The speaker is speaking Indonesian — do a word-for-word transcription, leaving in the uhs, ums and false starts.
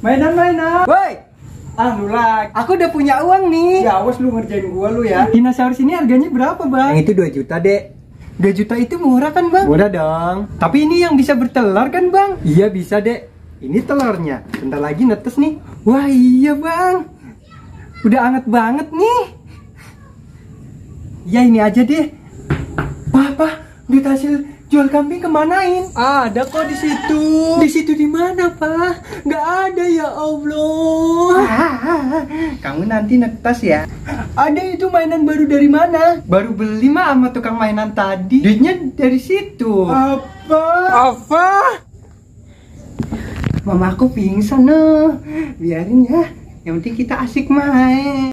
Mainan-mainan. Woi, Anu lah. aku udah punya uang nih. Ya awas lu ngerjain gua lu ya. Dinosaurus ini harganya berapa, Bang? Yang itu dua juta, Dek. dua juta itu murah kan, Bang? Murah dong. Tapi ini yang bisa bertelur kan, Bang? Iya bisa, Dek. Ini telurnya. Bentar lagi netes nih. Wah, iya, Bang. Udah anget banget nih. Ya ini aja deh. Wah, Pak, duit hasil jual kambing kemanain? Ada kok di situ. Di situ di mana, Pak? Nggak ada, ya Allah. Ah, kamu nanti netes ya. Ada itu mainan baru dari mana? Baru beli mah sama tukang mainan tadi. Duitnya dari situ. Apa? Apa? Mama aku pingsan noh. Biarin ya. Yang penting kita asik main.